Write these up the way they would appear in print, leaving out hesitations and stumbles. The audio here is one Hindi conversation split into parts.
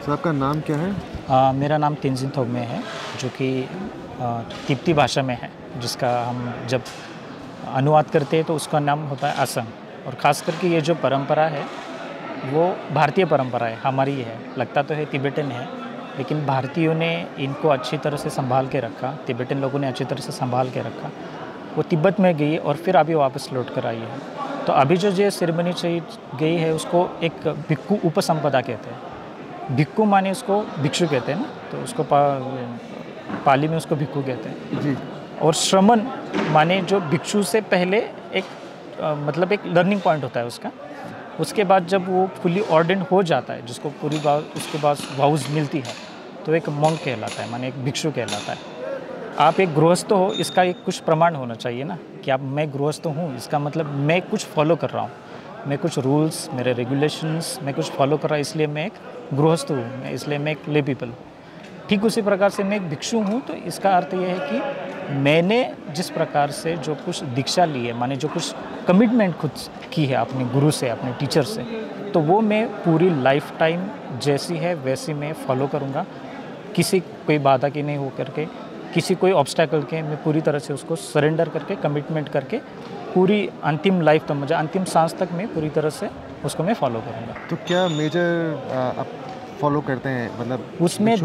सर आपका नाम क्या है? मेरा नाम तेंजिन तोगमे है, जो कि तिब्बती भाषा में है, जिसका हम जब अनुवाद करते हैं तो उसका नाम होता है असम। और ख़ास करके ये जो परंपरा है वो भारतीय परंपरा है, हमारी है। लगता तो है तिब्बतन है, लेकिन भारतीयों ने इनको अच्छी तरह से संभाल के रखा, तिब्बतन लोगों ने अच्छी तरह से संभाल के रखा। वो तिब्बत में गई और फिर अभी वापस लौट कर आई है। तो अभी जो ये सेरेमनी चली गई है उसको एक भिक्खु उपसंपदा कहते हैं। भिक्खु माने उसको भिक्षु कहते हैं ना, तो उसको पाली में उसको भिक्खु कहते हैं जी। और श्रमण माने जो भिक्षु से पहले एक मतलब एक लर्निंग पॉइंट होता है उसका। उसके बाद जब वो फुली ऑर्डेंड हो जाता है, जिसको पूरी बात उसके बाद वाउज मिलती है, तो एक मॉन्क कहलाता है, माने एक भिक्षु कहलाता है। आप एक गृहस्थ हो, इसका एक कुछ प्रमाण होना चाहिए ना कि आप मैं गृहस्थ हूँ, इसका मतलब मैं कुछ फॉलो कर रहा हूँ, मैं कुछ रूल्स, मेरे रेगुलेशंस मैं कुछ फॉलो कर रहा हूँ, इसलिए मैं एक गृहस्थ हूँ, इसलिए मैं एक ले पीपल। ठीक उसी प्रकार से मैं एक भिक्षु हूँ, तो इसका अर्थ यह है कि मैंने जिस प्रकार से जो कुछ दीक्षा ली है, माने जो कुछ कमिटमेंट खुद की है अपने गुरु से, अपने टीचर से, तो वो मैं पूरी लाइफ टाइम जैसी है वैसी मैं फॉलो करूँगा। किसी कोई बाधा की नहीं हो करके, किसी कोई ऑब्स्टैकल के, मैं पूरी तरह से उसको सरेंडर करके, कमिटमेंट करके पूरी अंतिम लाइफ तक, मुझे अंतिम सांस तक मैं पूरी तरह से उसको मैं फॉलो करूँगा। तो क्या मेजर आप फॉलो करते हैं, मतलब उसमें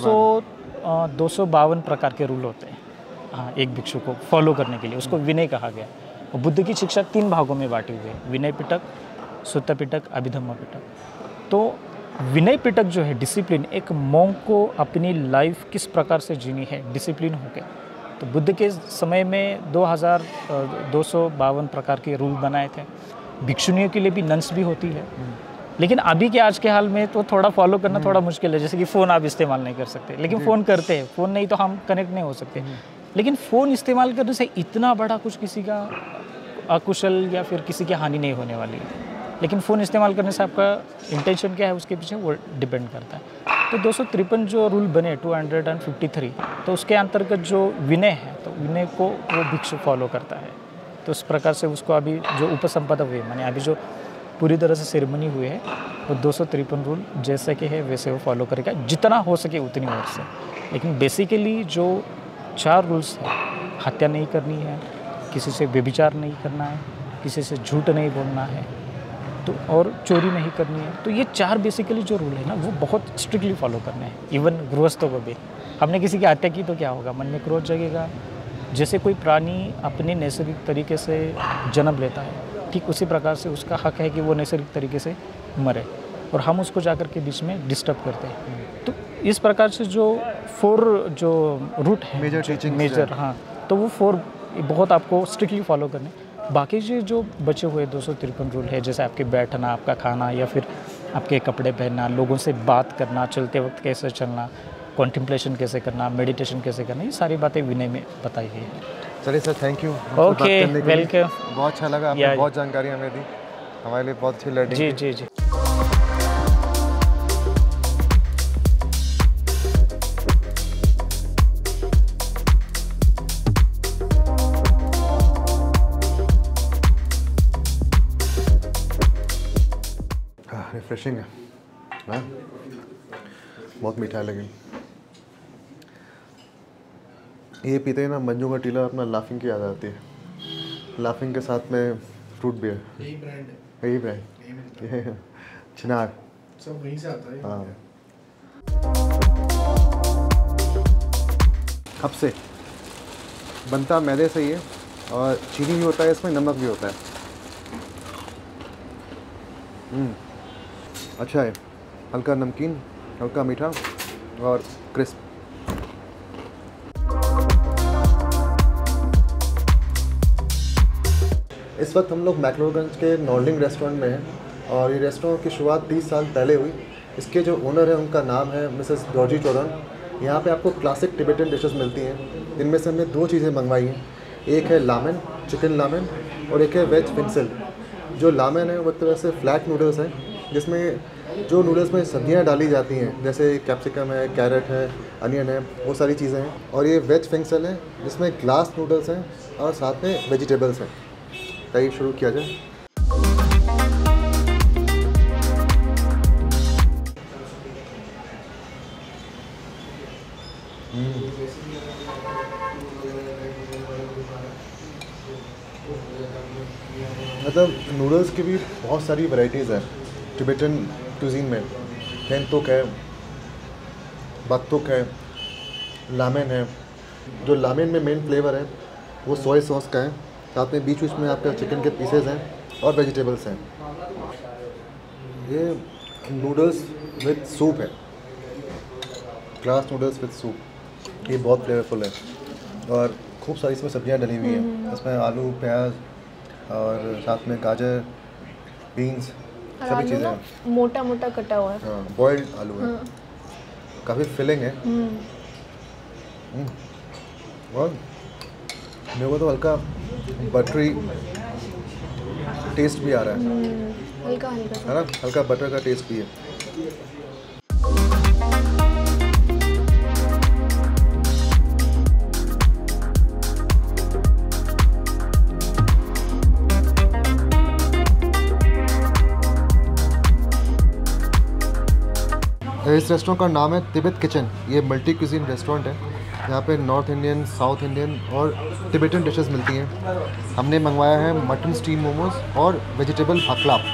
252 प्रकार के रूल होते हैं। हाँ, एक भिक्षु को फॉलो करने के लिए उसको विनय कहा गया। और बुद्ध की शिक्षा 3 भागों में बांटी हुई है, विनय पिटक, सुत्त पिटक, अभिधम्म पिटक। तो विनय पिटक जो है डिसिप्लिन, एक मॉन्क को अपनी लाइफ किस प्रकार से जीनी है डिसिप्लिन होकर। तो बुद्ध के समय में 2252 प्रकार के रूल बनाए थे। भिक्षुनियों के लिए भी नन्स भी होती है, लेकिन अभी के आज के हाल में तो थोड़ा फॉलो करना थोड़ा मुश्किल है। जैसे कि फ़ोन आप इस्तेमाल नहीं कर सकते, लेकिन फ़ोन करते हैं, फ़ोन नहीं तो हम कनेक्ट नहीं हो सकते। लेकिन फ़ोन इस्तेमाल करने से इतना बड़ा कुछ किसी का अकुशल या फिर किसी की हानि नहीं होने वाली है। लेकिन फ़ोन इस्तेमाल करने से आपका इंटेंशन क्या है उसके पीछे वो डिपेंड करता है। तो 253 जो रूल बने 253, तो उसके अंतर्गत जो विनय है, तो विनय को वो भिक्षु फॉलो करता है। तो उस प्रकार से उसको अभी जो उपसंपदा हुई, माने अभी जो पूरी तरह से सेरेमनी हुई है, वो 253 रूल जैसे कि है वैसे वो फॉलो करेगा, जितना हो सके उतनी ओर से। लेकिन बेसिकली जो 4 रूल्स हैं, हत्या नहीं करनी है, किसी से व्यभिचार नहीं करना है, किसी से झूठ नहीं बोलना है, तो और चोरी नहीं करनी है। तो ये 4 बेसिकली जो रूल है ना, वो बहुत स्ट्रिक्टली फॉलो करने हैं। इवन गृहस्थों को भी, हमने किसी की हत्या की तो क्या होगा, मन में क्रोध जगेगा। जैसे कोई प्राणी अपने नैसर्गिक तरीके से जन्म लेता है, ठीक उसी प्रकार से उसका हक है कि वो नैसर्गिक तरीके से मरे, और हम उसको जाकर के बीच में डिस्टर्ब करते हैं। तो इस प्रकार से जो 4 जो रूट है मेजर, हाँ, तो वो 4 बहुत आपको स्ट्रिक्टली फॉलो करने। बाकी जो बचे हुए 253 रूल है, जैसे आपके बैठना, आपका खाना, या फिर आपके कपड़े पहनना, लोगों से बात करना, चलते वक्त कैसे चलना, कॉन्टेम्पलेशन कैसे करना, मेडिटेशन कैसे करना, ये सारी बातें विनय में बताई गई है। चलिए sir, thank you. Okay, welcome. बहुत अच्छा लगा, आपने बहुत जानकारी हमें दी, हमारे लिए बहुत अच्छी लर्निंग। जी जी जी। रिफ्रेशिंग है, हाँ, बहुत मीठा लगे। ये पीते ही ना मंजू का टीला अपना लाफिंग की याद आती है। लाफिंग के साथ में फ्रूट बियर, यही ब्रांड, ये चिनार सब वहीं से आता है। हाँ, कब से बनता मैदे से ही है, और चीनी भी होता है इसमें, नमक भी होता है। अच्छा है, हल्का नमकीन, हल्का मीठा और क्रिस्प। इस वक्त हम लोग मैक्लोडगंज के नॉर्लिंग रेस्टोरेंट में हैं, और ये रेस्टोरेंट की शुरुआत 30 साल पहले हुई। इसके जो ओनर है उनका नाम है मिसेस डॉर्जी चौरन। यहाँ पे आपको क्लासिक टिबेटन डिशेस मिलती हैं। इनमें से हमने 2 चीज़ें मंगवाई हैं, एक है लामेन, चिकन लामेन, और एक है वेज फिंसल। जो लामेन है वो एक तरह से फ्लैट नूडल्स है, जिसमें जो नूडल्स में सब्जियां डाली जाती हैं, जैसे कैप्सिकम है, कैरेट है, अनियन है, वो सारी चीज़ें हैं। और ये वेज फिंसल है जिसमें ग्लास नूडल्स हैं और साथ में वेजिटेबल्स हैं। आइए शुरू किया जाए। मतलब नूडल्स की भी बहुत सारी वैरायटीज़ हैं टिबेटन क्यूजीन में। थेंतुक है, बकतुक है, लामेन है। जो लामेन में मेन फ्लेवर है वो सोया सॉस का है, साथ में बीच बीच में आपका चिकन के पीसेज हैं और वेजिटेबल्स हैं। ये नूडल्स विद सूप है, ग्लास नूडल्स विद सूप। ये बहुत फ्लेवरफुल है और खूब सारी इसमें सब्जियां डली हुई हैं। इसमें आलू, प्याज और साथ में गाजर, बीन्स, सभी चीज़ें हैं। मोटा मोटा कटा हुआ है। हाँ, बॉइल्ड आलू है। काफ़ी फिलिंग है। और मेरे को तो हल्का बटरी टेस्ट भी आ रहा है। हल्का हल्का है ना, हल्का बटर का टेस्ट भी है। इस रेस्टोरेंट का नाम है तिब्बत किचन। ये मल्टी क्यूजीन रेस्टोरेंट है। यहाँ पे नॉर्थ इंडियन, साउथ इंडियन और टिबेटन डिशेस मिलती हैं। हमने मंगवाया है मटन स्टीम मोमोज और वेजिटेबल हकलाप।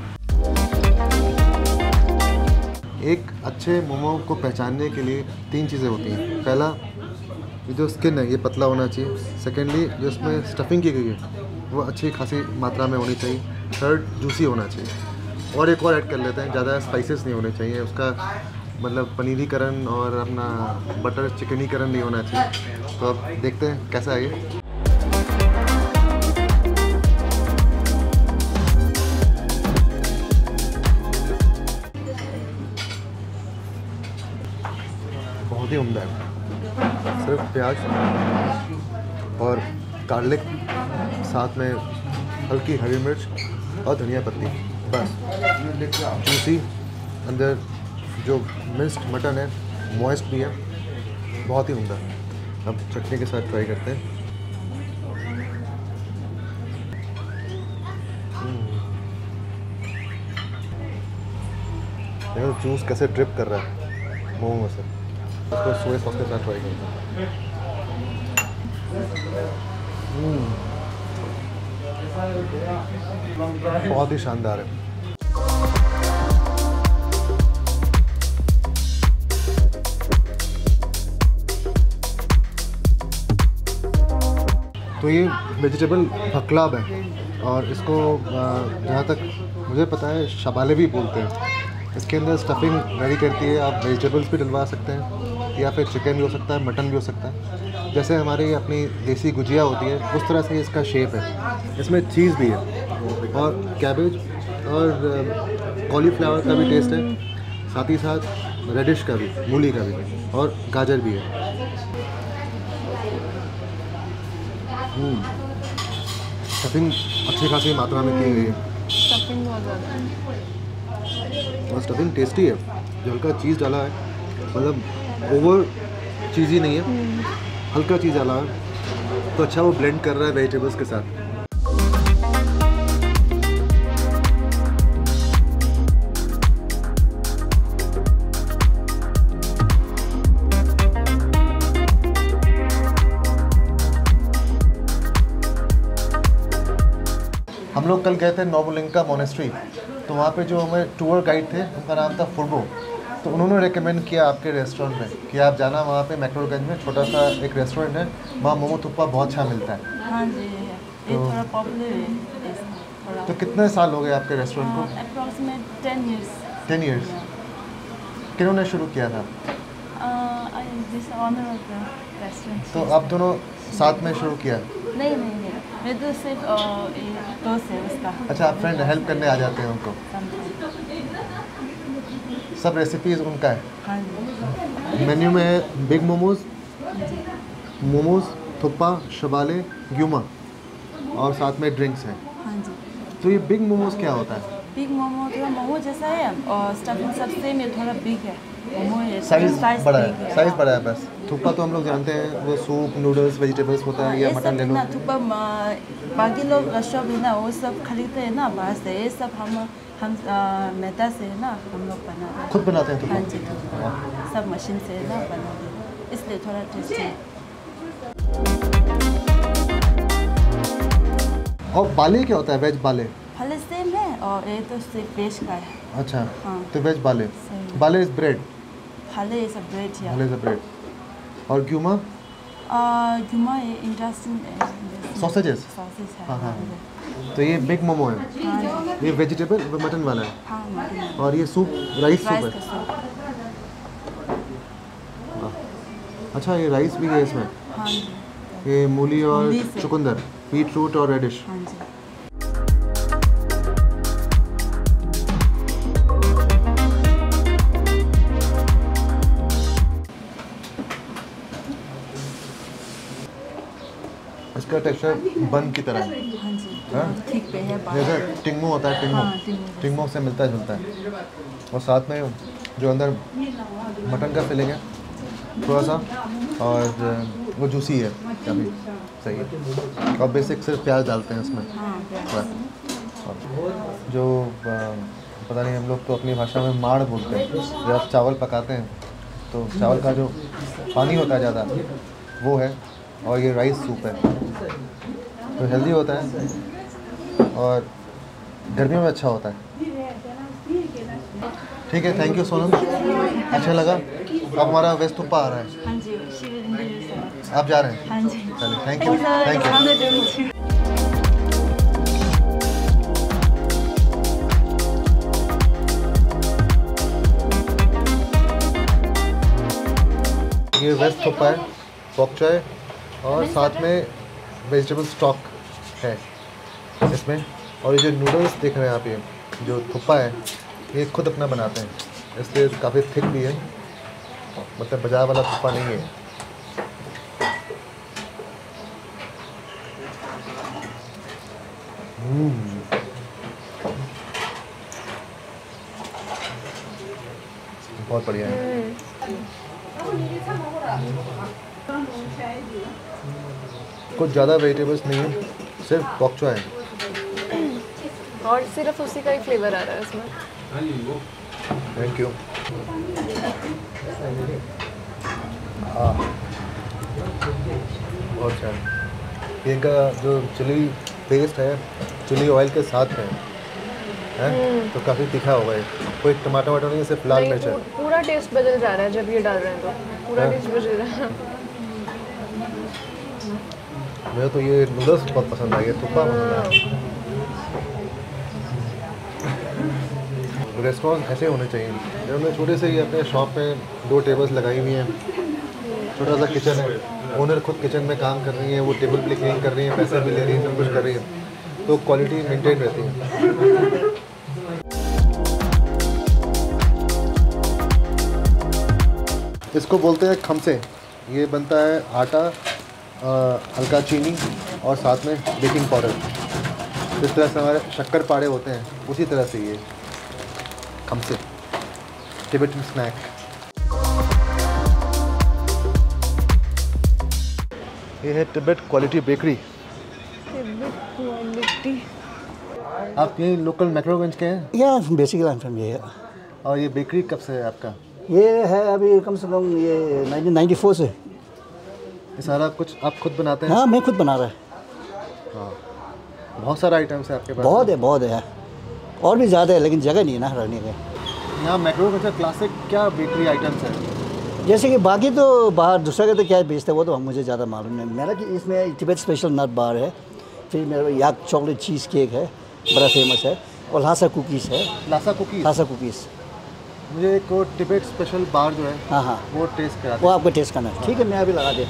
एक अच्छे मोमो को पहचानने के लिए 3 चीज़ें होती हैं। पहला, ये जो स्किन है ये पतला होना चाहिए। सेकेंडली, जो इसमें स्टफिंग की गई है वो अच्छी खासी मात्रा में होनी चाहिए। थर्ड, जूसी होना चाहिए। और एक और ऐड कर लेते हैं, ज़्यादा स्पाइसेस नहीं होने चाहिए। उसका मतलब पनीरीकरण और अपना बटर चिकनीकरण नहीं होना चाहिए। तो अब देखते हैं कैसा है ये। बहुत ही उम्दा है। सिर्फ प्याज और गार्लिक, साथ में हल्की हरी मिर्च और धनिया पत्ती, बस। जूसी, अंदर जो मिक्स्ड मटन है मॉइस्ट भी है, बहुत ही उम्दा। अब चटनी के साथ ट्राई करते हैं। देखो जूस कैसे ड्रिप कर रहा है मोमो में से। उसको सोया सॉस के साथ ट्राई करते हैं। बहुत ही शानदार है। तो ये वेजिटेबल हकलाब है और इसको जहाँ तक मुझे पता है शबाले भी बोलते हैं। इसके अंदर स्टफिंग वेरी करती है। आप वेजिटेबल्स भी डलवा सकते हैं या फिर चिकन भी हो सकता है, मटन भी हो सकता है। जैसे हमारी अपनी देसी गुजिया होती है उस तरह से इसका शेप है। इसमें चीज़ भी है और कैबेज और कॉलीफ्लावर का भी टेस्ट है, साथ ही साथ रेडिश का भी, मूली का भी और गाजर भी है। स्टफिंग अच्छी खासी मात्रा में की गई है। स्टफिंग बहुत ज़्यादा है और स्टफिंग टेस्टी है। जो हल्का चीज़ डाला है, मतलब ओवर चीज़ी नहीं है, हल्का चीज़ डाला है तो अच्छा वो ब्लेंड कर रहा है वेजिटेबल्स के साथ। हम लोग कल गए थे नोबुलिंका मोनेस्ट्री, तो वहाँ पे जो हमें टूर गाइड थे उनका नाम था फुर्बो। तो उन्होंने रेकमेंड किया आपके रेस्टोरेंट में कि आप जाना वहाँ पे मैक्लोडगंज में छोटा सा एक रेस्टोरेंट है, वहाँ मोमो थुप्पा बहुत अच्छा मिलता है। हाँ जी, ये थोड़ा पॉपुलर है थोड़ा। तो कितने साल हो गए आपके रेस्टोरेंट को? Approximate 10 years. 10 years। किन्होंने शुरू किया था? This owner of the restaurant. तो आप दोनों साथ में शुरू किया? नहीं, मैं तो सिर्फ दोस्त है उसका। अच्छा, आप फ्रेंड हेल्प करने आ जाते हैं उनको? सब रेसिपीज़ उनका है? हाँ जी। मेन्यू में है बिग मोमोज, थुप्पा, शबाले, ग्यूमा और साथ में ड्रिंक्स हैं। हाँ जी। तो ये बिग मोमोज क्या होता है? बिग मोमो थोड़ा मोमो जैसा है और स्टफिंग सब सेम है, थोड़ा बिग है। मोमो है, साइज बड़ा big है, साइज बड़ा है बस। थुप्पा तो हम लोग जानते हैं वो सूप, नूडल्स, वेजिटेबल्स होता है, या ये मटन ले सब लो। ना थुप्पा बाकी लोग शॉप है ना वो सब खरीदते हैं ना बाहर से। ये सब हम मैदा से है ना हम लोग बनाते हैं। खुद बनाते हैं हाँ थुप्पा? जी, थुप्पा सब मशीन से ना बनाते हैं, इसलिए थोड़ा टेस्टी है। और बाले क्या होता है, वेज बाले? फले सेम है और ये तो सिर्फ वेज का है। अच्छा, हाँ। तो वेज बाले। Same. बाले इज ब्रेड, फले इज अ ब्रेड या। बाले इज अ ब्रेड। और ग्यूमा? ग्यूमा ये इंटरेस्टिंग Sausages? सॉसेज है। हाँ हाँ। तो ये बिग मोमो है, हाँ ये वेजिटेबल मटन वाला है। हाँ मटन। और ये सूप राइस सूप राइस है। का सूप। अच्छा, ये राइस भी है इसमें, हाँ जी। ये मूली और मूली से। चुकंदर, बीट रूट और रेडिश। हाँ जी। इसका टेक्सचर बन की तरह है, हाँ जी। हाँ? ठीक पे है बाहर। जैसे टिंगमो होता है, टिंगमो, हाँ, टिंगमो। टिंगमो से मिलता जुलता है। और साथ में जो अंदर मटन का फिलिंग है थोड़ा सा, और वो जूसी है, काफ़ी सही है। और बेसिक सिर्फ प्याज डालते हैं उसमें। हाँ प्याज। बस। और जो पता नहीं, हम लोग तो अपनी भाषा में माड़ बोलते हैं, जब आप चावल पकाते हैं तो चावल का जो पानी होता है ज़्यादा वो है, और ये राइस सूप है, तो हेल्दी होता है और गर्मियों में अच्छा होता है। ठीक है, थैंक यू सोनम, अच्छा लगा। अब हमारा वेज थुप्पा आ रहा है, हाँ जी। शिव आप जा रहे हैं? हाँ जी। चलिए, थैंक यू, थैंक यू। ये वेज थुप्पा है, पॉक चाय और साथ में वेजिटेबल स्टॉक है इसमें। और ये जो नूडल्स देख रहे हैं आप, ये जो थुप्पा है ये खुद अपना बनाते हैं, इसलिए काफ़ी थिक भी है, मतलब बाजार वाला थुप्पा नहीं है। बहुत बढ़िया है। कुछ ज़्यादा वेजिटेबल्स नहीं है, सिर्फ पॉक चाय है। और सिर्फ उसी का ही फ्लेवर आ रहा है इसमें। Thank you. हाँ, बहुत अच्छा है। इनका जो चिली पेस्ट है, चिली ऑयल के साथ है तो काफ़ी तीखा होगा ये। कोई टमाटर वमाटर नहीं है, सिर्फ लाल नहीं, मिर्च है। पूरा टेस्ट बदल जा रहा है जब ये डाल रहे हैं, तो पूरा हाँ। टेस्ट बदल रहा है। मुझे तो ये नूडल्स बहुत पसंद आए, थुप्पा पसंद आया। रेस्टोरेंट ऐसे होने चाहिए। हमने छोटे से ही अपने शॉप पे 2 टेबल्स लगाई हुई हैं, छोटा सा किचन है, ओनर खुद किचन में काम कर रही है, वो टेबल भी क्लीन कर रही है, पैसे भी ले रही है, सब कुछ कर रही है, तो क्वालिटी मेंटेन रहती है। इसको बोलते हैं खमसे। ये बनता है आटा, हल्का चीनी और साथ में बेकिंग पाउडर। जिस तरह से हमारे शक्कर पाड़े होते हैं उसी तरह से ये खमसे, टिबेटन स्नैक। ये है तिब्बत क्वालिटी बेकरी। आप यही लोकल मैक्रोगंज के हैं? या basically I am from here. और ये बेकरी कब से है आपका? ये है अभी कम से कम ये 1994 से। ये सारा कुछ आप खुद बनाते हैं? हाँ, मैं खुद बना रहा है। हाँ, बहुत सारा आइटम्स है आपके पास? बहुत है और भी ज़्यादा है, लेकिन जगह नहीं है ना रहने के। यहाँ मैक्रोगंज का क्लासिक क्या बेकरी आइटम्स है? जैसे कि बाकी तो बाहर दूसरा के तो क्या बेचते हैं वो तो मुझे ज़्यादा मालूम नहीं। मेरा कि इसमें तिब्बत स्पेशल नट बार है, फिर मेरा याक चॉकलेट चीज़ केक है, बड़ा फेमस है, और लासा कुकीज़ है। Lhasa cookies? Lhasa cookies. मुझे एक वो तिब्बत स्पेशल बार जो है, हाँ वो टेस्ट करा वो आपको टेस्ट करना है। ठीक है, मैं अभी लगा दे।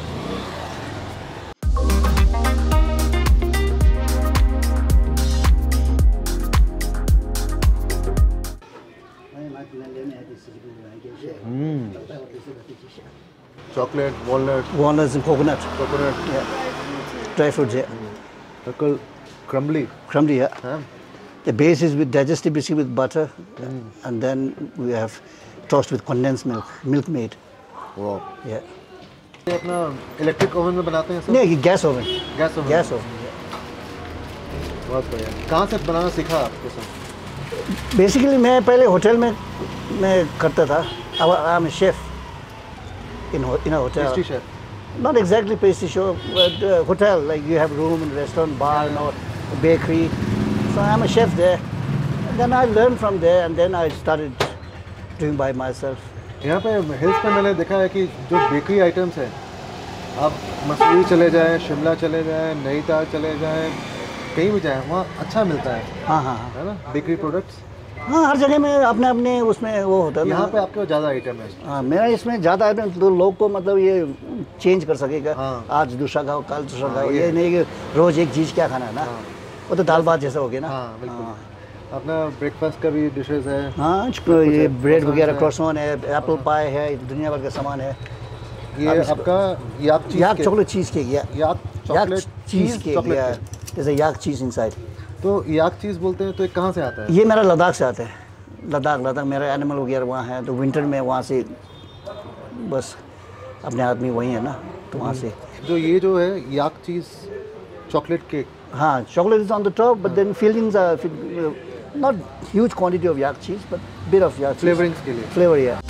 Chocolate, Walnuts and coconut. Coconut, Dry fruits, yeah. बिल्कुल क्रम्बली। Crumbly, yeah. हाँ, The base is with digestive biscuit with butter, and then we have toast with condensed milk, milkmaid. वाह। Yeah. ये अपना इलेक्ट्रिक ओवन में बनाते हैं सब? नहीं, gas oven. Gas oven. Gas oven. बहुत बढ़िया। कहाँ से बनाना सीखा आपके साथ? बेसिकली मैं पहले होटल में मैं करता था। I am chef in a hotel. Pastry chef? Not exactly pastry chef, but hotel, like you have room and restaurant, bar and all. bakery. So I'm a chef there. Then I learned from there and then I started doing by myself. यहाँ पे हिल्स पे मैंने देखा है कि जो बेकरी आइटम्स हैं, आप मसूरी चले जाएं, शिमला चले जाएं, नैनीताल चले जाएं, कहीं भी जाएं, वहाँ अच्छा मिलता है। हाँ हाँ है ना, बेकरी प्रोडक्ट्स। हाँ, हर जगह में अपने अपने उसमें वो होता है ना। यहाँ पे आपके ज़्यादा आइटम है। हाँ, मेरा इसमें ज़्यादा आइटम तो लोग को मतलब ये चेंज कर सकेगा। हाँ। आज दूसरा खाओ, कल दूसरा खाओ, ये नहीं कि रोज़ एक चीज़ क्या खाना है ना। वो तो दाल भात जैसा हो गया ना। हाँ बिल्कुल। अपना ब्रेकफास्ट का भी डिशेस है। हाँ, ये ब्रेड वगैरह, क्रॉसॉन है, एप्पल पाई है, दुनिया भर का सामान है। ये आपका yak chocolate cheesecake, yak chocolate cheesecake, जैसे याक चीज़ इनसाइड। तो याक चीज़ बोलते हैं, तो ये कहाँ से आता है? ये मेरा लद्दाख से आता है। लद्दाख मेरा एनिमल वगैरह वहाँ है, तो विंटर में वहाँ से बस अपने आदमी वही है ना, तो वहाँ से। जो ये जो है याक चीज़ चॉकलेट केक, हाँ, chocolate is on the top, but then fillings are not huge quantity of yak cheese, but bit of yak cheese. Flavourings के लिए। Flavor, yeah.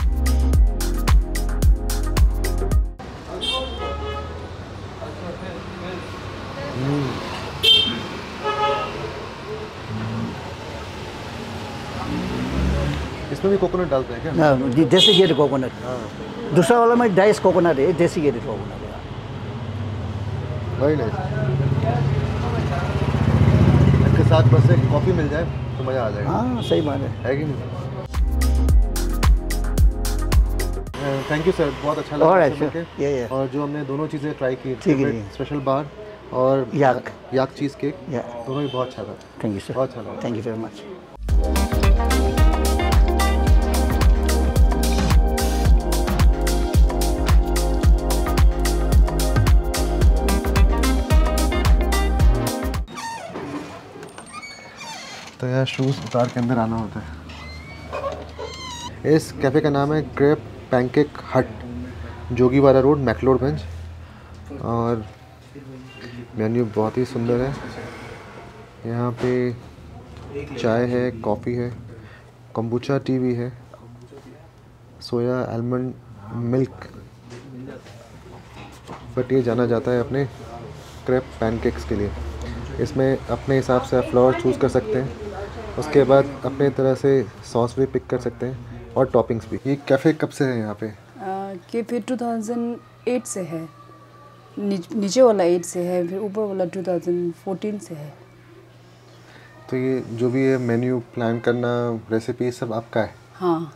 इसमें भी कोकोनट डालते हैं क्या? No, the desiccated coconut. दूसरा वाला में डाइस कोकोनट है, desiccated coconut है। वही नहीं, इसके साथ बस एक कॉफ़ी मिल जाए तो मज़ा आ जाएगा। हाँ, सही बात है कि नहीं? थैंक यू सर, बहुत अच्छा लगा Alright, आपसे sure. मिलके। Yeah. और जो हमने दोनों चीज़ें ट्राई की, ठीक है जी। स्पेशल बार और याक चीज़ केक, Yeah. दोनों ही बहुत अच्छा था। Thank you, sir. बहुत अच्छा लगा। Thank you very much. तो यार शूज़ उतार के अंदर आना होता है। इस कैफ़े का नाम है क्रेप पैनकेक हट, जोगीवारा रोड, मैक्लोडगंज। और मेन्यू बहुत ही सुंदर है। यहाँ पे चाय है, कॉफ़ी है, kombucha टी भी है, सोया आलमंड मिल्क। बट ये जाना जाता है अपने क्रेप पैनकेक्स के लिए। इसमें अपने हिसाब से आप फ्लेवर चूज़ कर सकते हैं, उसके बाद अपने तरह से सॉस भी पिक कर सकते हैं और टॉपिंग्स भी। ये कैफ़े कब से है यहाँ पे? कैफ़े 2008 से है, नीचे वाला 8 से है, फिर ऊपर वाला 2014 से है। तो ये जो भी है मेन्यू प्लान करना, रेसिपी सब आपका है? हाँ।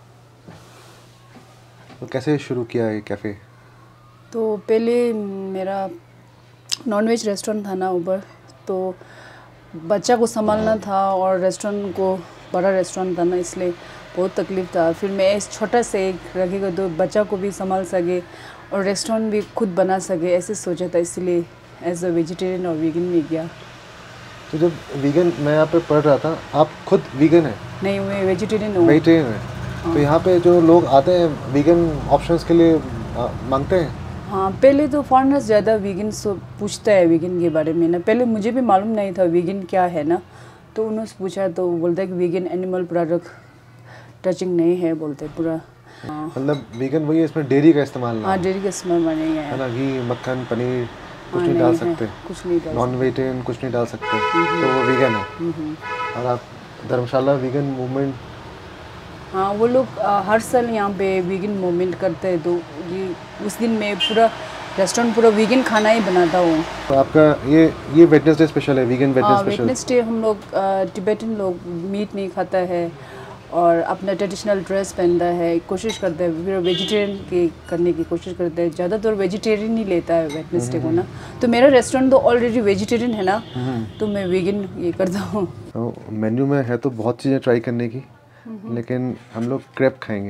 तो कैसे शुरू किया ये कैफ़े? तो पहले मेरा नॉनवेज रेस्टोरेंट था ना ऊपर, तो बच्चा को संभालना था और रेस्टोरेंट को बड़ा रेस्टोरेंट था ना, इसलिए बहुत तकलीफ़ था। फिर मैं इस छोटा से एक रखेगा तो बच्चा को भी संभाल सके और रेस्टोरेंट भी खुद बना सके, ऐसे सोचा था। इसलिए एज अ वेजिटेरियन और वीगन में गया। तो जब वीगन, मैं यहाँ पे पढ़ रहा था, आप खुद वीगन है? नहीं, मैं वेजिटेरियन हूँ। वेजिटेरियन है। तो यहाँ पे जो लोग आते हैं वीगन ऑप्शंस के लिए मांगते हैं? हाँ, पहले तो फॉरेनर्स ज़्यादा वीगन पूछता है वीगन के बारे में ना। पहले मुझे भी मालूम नहीं था वीगन क्या है ना, तो उन्होंने पूछा तो बोलता है कि वीगन एनिमल प्रोडक्ट टचिंग नहीं है, बोलते पूरा। मतलब वीगन वही है, इसमें डेयरी का इस्तेमाल नहीं? हाँ, डेयरी का इस्तेमाल नहीं है ना, घी, मक्खन, पनीर कुछ हाँ, नहीं डाल सकते? कुछ नहीं डाल नॉन वेजिटेरियन कुछ नहीं डाल सकते, तो वो वीगन है। और आप धर्मशाला वीगन मूवमेंट? हाँ, वो लोग हर साल यहाँ पे वीगन मूवमेंट करते हैं, तो ये उस दिन मैं पूरा रेस्टोरेंट पूरा वीगन खाना ही बनाता हूँ। तो आपका ये वेडनेसडे स्पेशल है, वीगन वेडनेसडे स्पेशल? वेडनेसडे हम लोग टिबेटन लोग मीट नहीं खाता है और अपना ट्रेडिशनल ड्रेस पहनता है, कोशिश करता है फिर वेजिटेरियन की करने की कोशिश करता है। ज़्यादातर वेजिटेरियन ही लेता है वेडनेसडे को ना, तो मेरा रेस्टोरेंट तो ऑलरेडी वेजिटेरियन है ना, तो मैं वीगन ये करता हूँ। तो मेन्यू में है तो बहुत चीज़ें ट्राई करने की, लेकिन हम लोग क्रेप खाएंगे।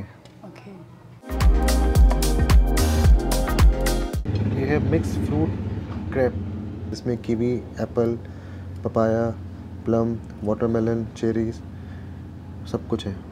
ये है मिक्स फ्रूट क्रेप, इसमें kiwi, apple, papaya, plum, watermelon, cherries सब कुछ है।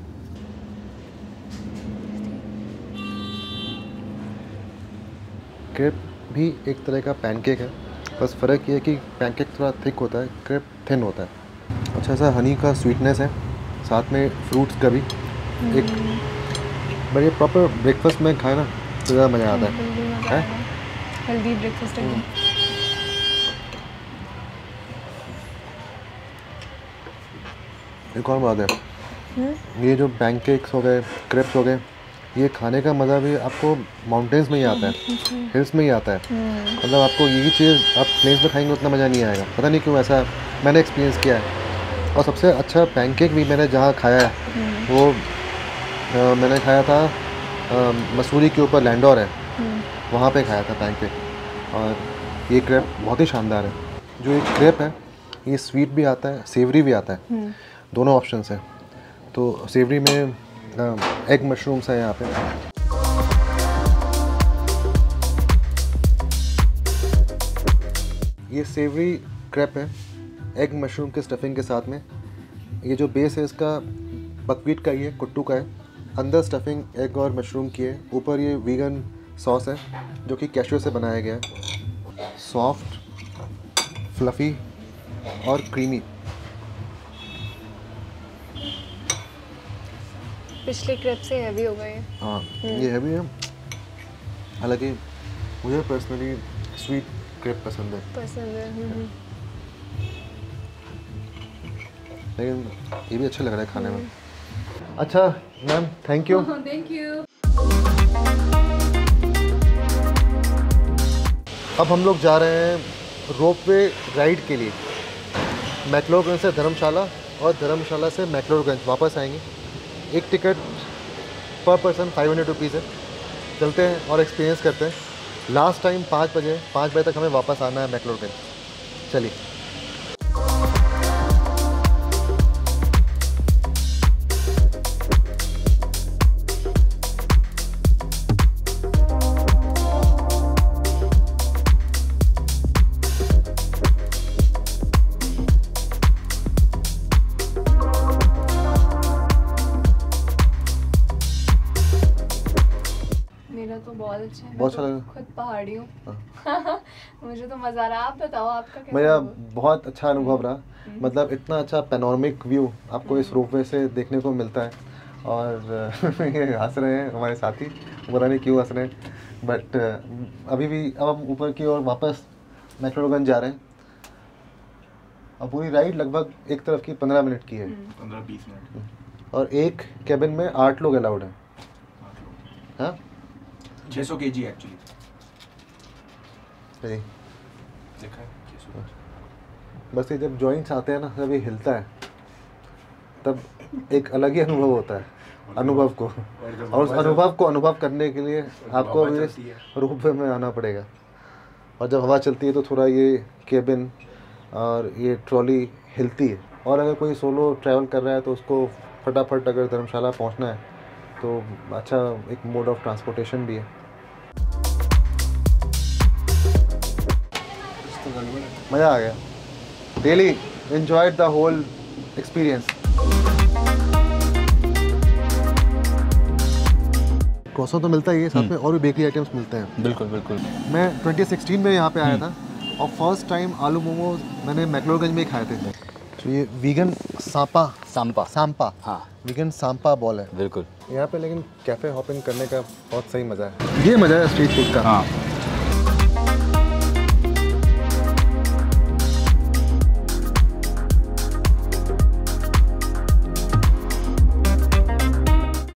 क्रेप भी एक तरह का पैनकेक है, बस फ़र्क ये है कि पैनकेक थोड़ा थिक होता है, क्रेप थिन होता है। अच्छा सा हनी का स्वीटनेस है, साथ में फ्रूट्स का भी एक बढ़िया प्रॉपर ब्रेकफास्ट में खाए ना तो ज़्यादा मज़ा आता है। हेल्दी ब्रेकफास्ट है। एक और बात है, ये जो पैनकेक्स हो गए, क्रेप्स हो गए, ये खाने का मज़ा भी आपको माउंटेन्स में ही आता है, हिल्स में ही आता है। मतलब आपको यही चीज़ आप प्लेन्स में खाएंगे उतना मज़ा नहीं आएगा, पता नहीं क्यों, ऐसा मैंने एक्सपीरियंस किया है। और सबसे अच्छा पैनकेक भी मैंने जहाँ खाया है वो मैंने खाया था मसूरी के ऊपर लैंडोर है, वहाँ पे खाया था पैनकेक। और ये क्रेप बहुत ही शानदार है। जो ये क्रेप है ये स्वीट भी आता है, सेवरी भी आता है, दोनों ऑप्शंस हैं। तो सेवरी में एग मशरूम्स है यहाँ पे। ये सेवरी क्रेप है एग मशरूम के स्टफिंग के साथ में। ये जो बेस है इसका बकवीट का ही है, कुट्टू का है, अंदर स्टफिंग एग और मशरूम की है, ऊपर ये वीगन सॉस है जो कि कैश्यू से बनाया गया है। सॉफ्ट, फ्लफ़ी और क्रीमी। पिछले क्रेप से हैवी हो गए। हाँ ये हैवी है, हालांकि मुझे पर्सनली स्वीट क्रेप पसंद है, लेकिन ये भी अच्छा लग रहा है खाने में। अच्छा ma'am, thank you. Thank you. अब हम लोग जा रहे हैं रोपवे राइड के लिए। मैक्लोडगंज से धर्मशाला और धर्मशाला से मैक्लोडगंज वापस आएंगे। एक टिकट पर पर्सन 500 रुपीज़ है। चलते हैं और एक्सपीरियंस करते हैं। लास्ट टाइम 5 बजे तक हमें वापस आना है मैक्लोडगंज। चलिए। मेरा तो बहुत अच्छा है। बहुत अच्छा लगा। खुद पहाड़ी हूँ। मुझे तो मज़ा आ रहा है। आप बताओ आपका कैसा मेरा हुआ? बहुत अच्छा अनुभव रहा। मतलब इतना अच्छा पैनोरमिक व्यू आपको इस रोपवे से देखने को मिलता है। और ये हंस रहे हैं हमारे साथी, पता नहीं क्यों हंस रहे हैं, बट अभी भी अब हम ऊपर की ओर वापस मैक्लोडगंज जा रहे हैं। अब पूरी राइड लगभग एक तरफ की 15 मिनट की है, 15-20 मिनट। और एक कैबिन में 8 लोग अलाउड हैं। हाँ 600 kg एक्चुअली सही। देखा है 600। बस ये जब जॉइंट्स आते हैं ना, जब ये हिलता है तब एक अलग ही अनुभव होता है अनुभव को। और उस अनुभव को अनुभव करने के लिए आपको अभी रोपवे में आना पड़ेगा। और जब हवा चलती है तो थोड़ा ये केबिन और ये ट्रॉली हिलती है। और अगर कोई सोलो ट्रैवल कर रहा है तो उसको फटाफट अगर धर्मशाला पहुंचना है तो अच्छा एक मोड ऑफ ट्रांसपोर्टेशन भी है। मज़ा आ गया। Really enjoyed the whole experience. Croissant तो मिलता ही है, साथ में और भी बेकरी आइटम्स मिलते हैं। बिल्कुल बिल्कुल। मैं 2016 में यहाँ पे आया था और फर्स्ट टाइम आलू मोमोज मैंने मैक्लोडगंज में ही खाए थे। तो ये वीगन सांपा हाँ वीगन सांपा बॉल है बिल्कुल। यहाँ पे। लेकिन कैफ़े हॉपिंग करने का बहुत सही मज़ा है। ये मज़ा है स्ट्रीट फूड का। हाँ